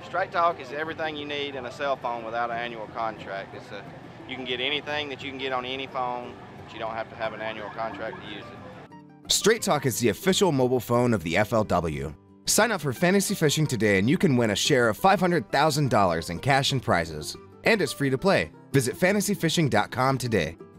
Straight Talk is everything you need in a cell phone without an annual contract. You can get anything that you can get on any phone, but you don't have to have an annual contract to use it. Straight Talk is the official mobile phone of the FLW. Sign up for Fantasy Fishing today and you can win a share of $500,000 in cash and prizes. And it's free to play. Visit fantasyfishing.com today.